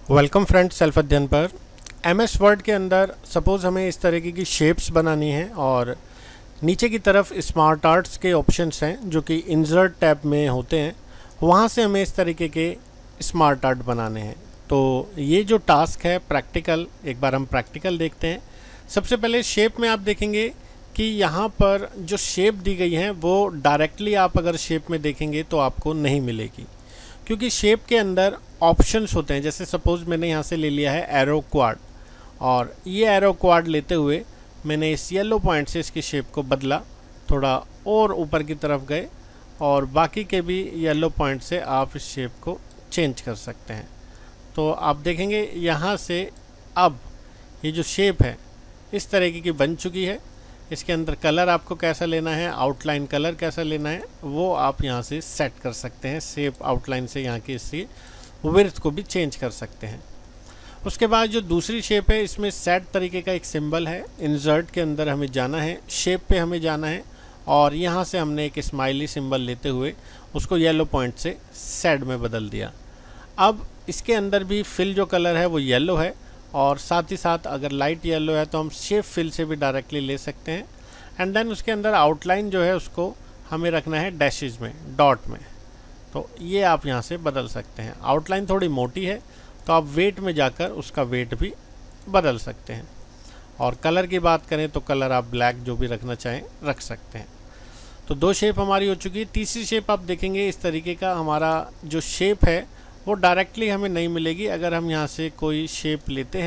Welcome friends, self अध्ययन पर MS word के अंदर सपोज़ हमें इस तरीके की शेप्स बनानी है और नीचे की तरफ स्मार्ट आर्ट्स के ऑप्शंस हैं जो कि इंसर्ट टैब में होते हैं। वहाँ से हमें इस तरीके के स्मार्ट आर्ट बनाने हैं। तो ये जो टास्क है प्रैक्टिकल, एक बार हम प्रैक्टिकल देखते हैं। सबसे पहले शेप में आप देखेंगे कि यहाँ पर जो शेप दी गई है वो डायरेक्टली आप अगर शेप में देखेंगे तो आपको नहीं मिलेगी, क्योंकि शेप के अंदर ऑप्शंस होते हैं। जैसे सपोज़ मैंने यहाँ से ले लिया है एरो क्वाड, और ये एरो क्वाड लेते हुए मैंने इस येलो पॉइंट से इसकी शेप को बदला, थोड़ा और ऊपर की तरफ गए, और बाकी के भी येलो पॉइंट से आप इस शेप को चेंज कर सकते हैं। तो आप देखेंगे यहाँ से अब ये जो शेप है इस तरीके की बन चुकी है। इसके अंदर कलर आपको कैसा लेना है, आउटलाइन कलर कैसा लेना है, वो आप यहाँ से सेट कर सकते हैं। शेप आउटलाइन से यहाँ की इसकी विड्थ को भी चेंज कर सकते हैं। उसके बाद जो दूसरी शेप है इसमें सेट तरीके का एक सिंबल है। इंसर्ट के अंदर हमें जाना है, शेप पे हमें जाना है, और यहाँ से हमने एक स्माइली सिंबल लेते हुए उसको येलो पॉइंट से सेड में बदल दिया। अब इसके अंदर भी फिल जो कलर है वो येलो है, और साथ ही साथ अगर लाइट येलो है तो हम शेप फिल से भी डायरेक्टली ले सकते हैं। एंड देन उसके अंदर आउटलाइन जो है उसको हमें रखना है डैशेज में, डॉट में। तो ये आप यहाँ से बदल सकते हैं। आउटलाइन थोड़ी मोटी है तो आप वेट में जाकर उसका वेट भी बदल सकते हैं। और कलर की बात करें तो कलर आप ब्लैक जो भी रखना चाहें रख सकते हैं। तो दो शेप हमारी हो चुकी है। तीसरी शेप आप देखेंगे इस तरीके का हमारा जो शेप है वो डायरेक्टली हमें नहीं मिलेगी। अगर हम यहाँ से कोई शेप लेते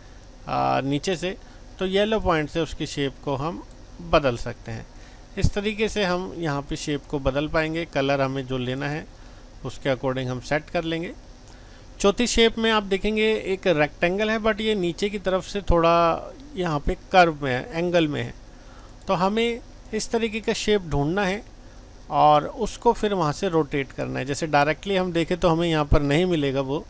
हैं नीचे से, तो येलो पॉइंट से उसकी शेप को हम बदल सकते हैं। इस तरीके से हम यहाँ पे शेप को बदल पाएंगे। कलर हमें जो लेना है उसके अकॉर्डिंग हम सेट कर लेंगे। चौथी शेप में आप देखेंगे एक रेक्टेंगल है, बट ये नीचे की तरफ से थोड़ा यहाँ पे कर्व में है, एंगल में है। तो हमें इस तरीके का शेप ढूंढना है और उसको फिर वहाँ से रोटेट करना है। जैसे डायरेक्टली हम देखें तो हमें यहाँ पर नहीं मिलेगा वो,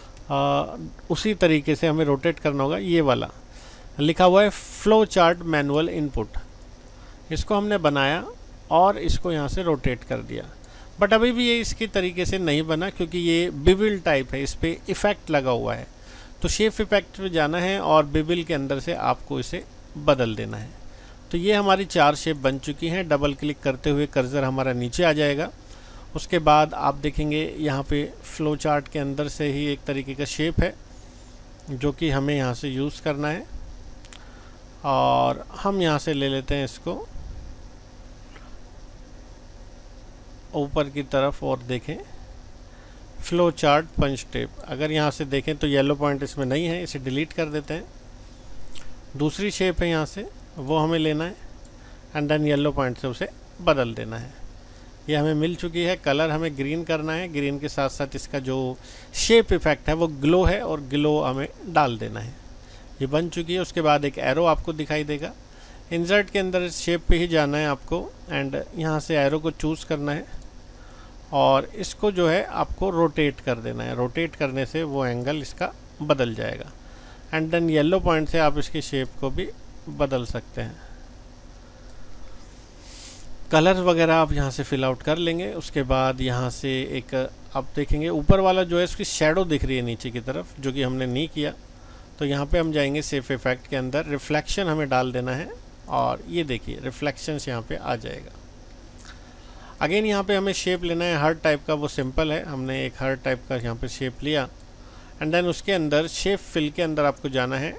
उसी तरीके से हमें रोटेट करना होगा। ये वाला लिखा हुआ है फ्लो चार्ट मैनुअल इनपुट, इसको हमने बनाया और इसको यहाँ से रोटेट कर दिया। बट अभी भी ये इसके तरीके से नहीं बना, क्योंकि ये बिबिल टाइप है, इस पर इफ़ेक्ट लगा हुआ है। तो शेप इफ़ेक्ट पे जाना है और बिबिल के अंदर से आपको इसे बदल देना है। तो ये हमारी 4 शेप बन चुकी हैं। डबल क्लिक करते हुए कर्सर हमारा नीचे आ जाएगा। उसके बाद आप देखेंगे यहाँ पे फ्लो चार्ट के अंदर से ही एक तरीके का शेप है जो कि हमें यहाँ से यूज़ करना है, और हम यहाँ से ले लेते हैं इसको ऊपर की तरफ और देखें फ्लो चार्ट पंच टेप। अगर यहाँ से देखें तो येलो पॉइंट इसमें नहीं है, इसे डिलीट कर देते हैं। दूसरी शेप है यहाँ से, वो हमें लेना है एंड देन येलो पॉइंट से उसे बदल देना है। ये हमें मिल चुकी है। कलर हमें ग्रीन करना है, ग्रीन के साथ साथ इसका जो शेप इफ़ेक्ट है वो ग्लो है, और ग्लो हमें डाल देना है। ये बन चुकी है। उसके बाद एक एरो आपको दिखाई देगा। इंसर्ट के अंदर शेप पे ही जाना है आपको, एंड यहाँ से एरो को चूज़ करना है और इसको जो है आपको रोटेट कर देना है। रोटेट करने से वो एंगल इसका बदल जाएगा। एंड देन येलो पॉइंट से आप इसकी शेप को भी बदल सकते हैं। कलर वगैरह आप यहाँ से फिल आउट कर लेंगे। उसके बाद यहाँ से एक आप देखेंगे ऊपर वाला जो है उसकी शेडो दिख रही है नीचे की तरफ, जो कि हमने नहीं किया। तो यहाँ पे हम जाएंगे शेप इफेक्ट के अंदर, रिफ्लेक्शन हमें डाल देना है, और ये देखिए रिफ्लेक्शन यहाँ पे आ जाएगा। अगेन यहाँ पे हमें शेप लेना है हार्ट टाइप का, वो सिंपल है। हमने एक हार्ट टाइप का यहाँ पे शेप लिया, एंड देन उसके अंदर शेप फिल के अंदर आपको जाना है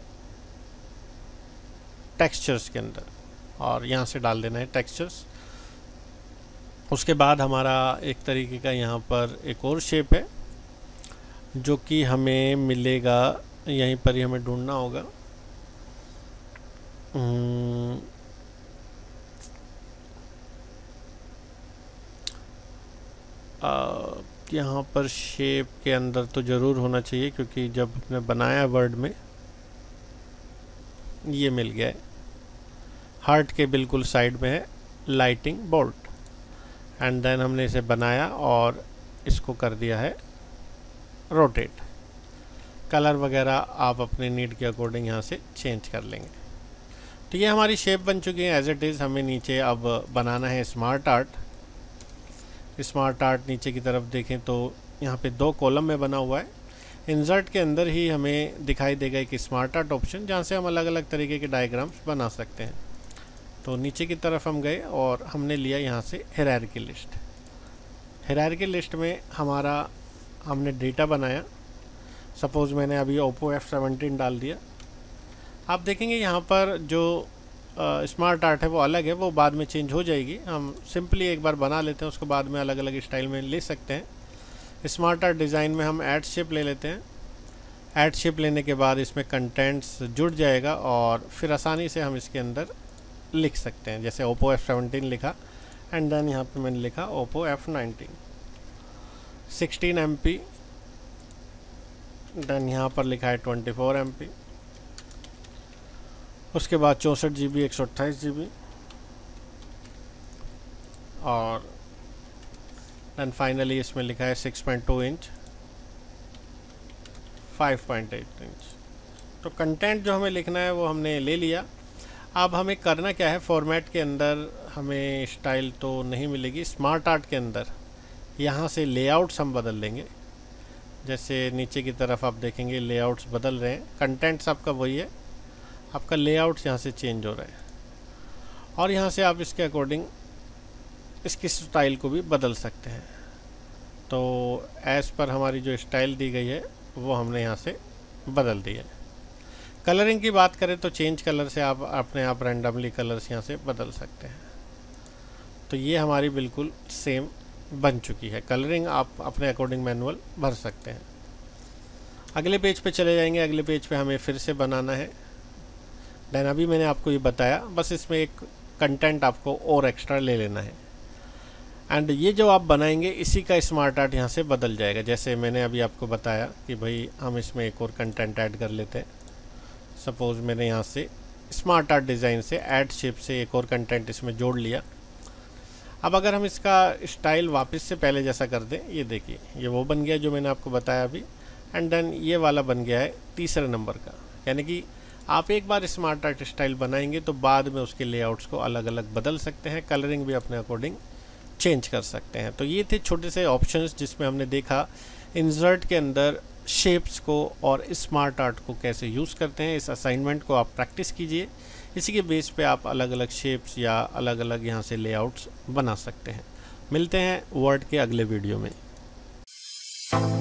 टेक्सचर्स के अंदर, और यहाँ से डाल देना है टेक्सचर्स। उसके बाद हमारा एक तरीके का यहाँ पर एक और शेप है जो कि हमें मिलेगा, यहीं पर ही हमें ढूंढना होगा। यहाँ पर शेप के अंदर तो ज़रूर होना चाहिए, क्योंकि जब हमने बनाया वर्ड में ये मिल गया है। हार्ट के बिल्कुल साइड में है लाइटिंग बोल्ट, एंड देन हमने इसे बनाया और इसको कर दिया है रोटेट। कलर वगैरह आप अपने नीड के अकॉर्डिंग यहाँ से चेंज कर लेंगे। तो ये हमारी शेप बन चुकी है एज इट इज़। हमें नीचे अब बनाना है स्मार्ट आर्ट। स्मार्ट आर्ट नीचे की तरफ देखें तो यहाँ पे 2 कॉलम में बना हुआ है। इंसर्ट के अंदर ही हमें दिखाई देगा एक स्मार्ट आर्ट ऑप्शन, जहाँ से हम अलग अलग तरीके के डायग्राम्स बना सकते हैं। तो नीचे की तरफ हम गए और हमने लिया यहाँ से हायरार्की लिस्ट। हायरार्की लिस्ट में हमने डेटा बनाया। सपोज़ मैंने अभी ओप्पो F17 डाल दिया। आप देखेंगे यहाँ पर जो स्मार्ट आर्ट है वो अलग है, वो बाद में चेंज हो जाएगी। हम सिंपली एक बार बना लेते हैं, उसको बाद में अलग अलग स्टाइल में ले सकते हैं। स्मार्ट आर्ट डिज़ाइन में हम ऐड शेप ले लेते हैं। ऐड शेप लेने के बाद इसमें कंटेंट्स जुड़ जाएगा और फिर आसानी से हम इसके अंदर लिख सकते हैं। जैसे ओप्पो F17 लिखा एंड देन यहाँ पे मैंने लिखा ओप्पो F19 16 MP, देन यहाँ पर लिखा है 24 MP, उसके बाद 64 GB 128 GB और देन फाइनली इसमें लिखा है 6.2 इंच 5.8 इंच। तो कंटेंट जो हमें लिखना है वो हमने ले लिया। अब हमें करना क्या है, फॉर्मेट के अंदर हमें स्टाइल तो नहीं मिलेगी। स्मार्ट आर्ट के अंदर यहाँ से लेआउट्स हम बदल लेंगे। जैसे नीचे की तरफ आप देखेंगे लेआउट्स बदल रहे हैं। कंटेंट्स आपका वही है, आपका लेआउट्स यहाँ से चेंज हो रहा है और यहाँ से आप इसके अकॉर्डिंग इसकी स्टाइल को भी बदल सकते हैं। तो एज़ पर हमारी जो स्टाइल दी गई है वो हमने यहाँ से बदल दी है। कलरिंग की बात करें तो चेंज कलर से आप अपने आप रैंडमली कलर्स यहाँ से बदल सकते हैं। तो ये हमारी बिल्कुल सेम बन चुकी है। कलरिंग आप अपने अकॉर्डिंग मैनुअल भर सकते हैं। अगले पेज पे चले जाएंगे। अगले पेज पे हमें फिर से बनाना है। देन अभी मैंने आपको ये बताया, बस इसमें एक कंटेंट आपको और एक्स्ट्रा ले लेना है एंड ये जो आप बनाएंगे इसी का स्मार्ट आर्ट यहाँ से बदल जाएगा। जैसे मैंने अभी आपको बताया कि भाई हम इसमें एक और कंटेंट ऐड कर लेते हैं। सपोज़ मैंने यहाँ से स्मार्ट आर्ट डिज़ाइन से ऐड शेप से एक और कंटेंट इसमें जोड़ लिया। अब अगर हम इसका स्टाइल वापस से पहले जैसा कर दें, ये देखिए ये वो बन गया जो मैंने आपको बताया अभी एंड देन ये वाला बन गया है तीसरे नंबर का। यानी कि आप एक बार स्मार्ट आर्ट स्टाइल बनाएंगे तो बाद में उसके लेआउट्स को अलग अलग बदल सकते हैं, कलरिंग भी अपने अकॉर्डिंग चेंज कर सकते हैं। तो ये थे छोटे से ऑप्शंस जिसमें हमने देखा इंसर्ट के अंदर शेप्स को और स्मार्ट आर्ट को कैसे यूज़ करते हैं। इस असाइनमेंट को आप प्रैक्टिस कीजिए, इसी के बेस पे आप अलग अलग शेप्स या अलग अलग यहाँ से लेआउट्स बना सकते हैं। मिलते हैं वर्ड के अगले वीडियो में।